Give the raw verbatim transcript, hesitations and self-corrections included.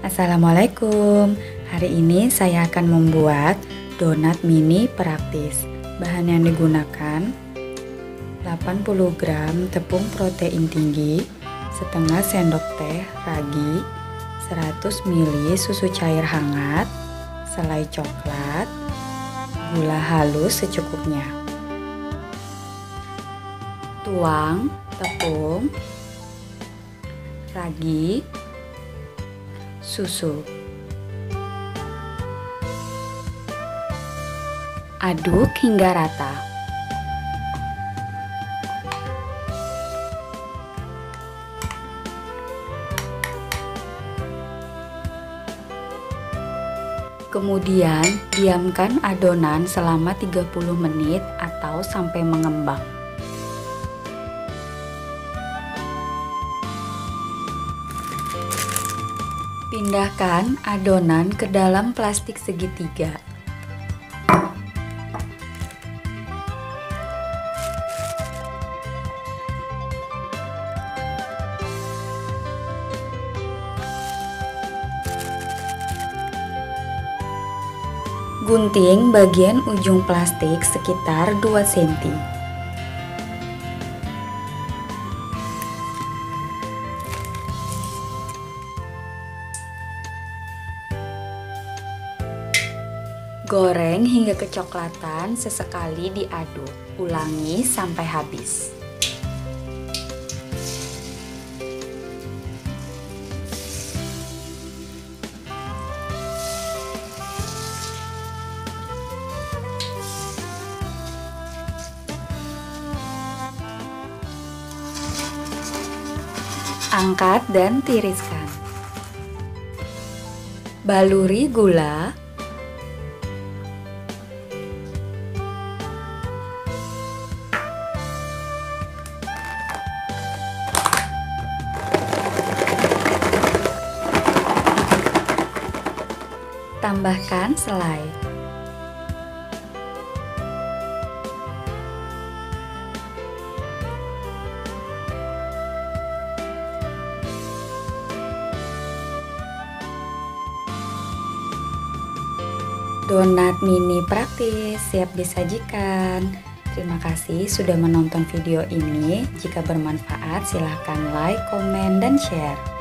Assalamualaikum. Hari ini saya akan membuat donat mini praktis. Bahan yang digunakan delapan puluh gram tepung protein tinggi, setengah sendok teh ragi, seratus mililiter susu cair hangat, selai coklat, gula halus secukupnya. Tuang tepung, ragi, susu. Aduk hingga rata. Kemudian diamkan adonan selama tiga puluh menit atau sampai mengembang. Pindahkan adonan ke dalam plastik segitiga. Gunting bagian ujung plastik sekitar dua sentimeter. Goreng hingga kecoklatan, sesekali diaduk. Ulangi sampai habis. Angkat dan tiriskan. Baluri gula, tambahkan selai. Donat mini praktis siap disajikan. Terima kasih sudah menonton video ini. Jika bermanfaat silahkan like, komen, dan share.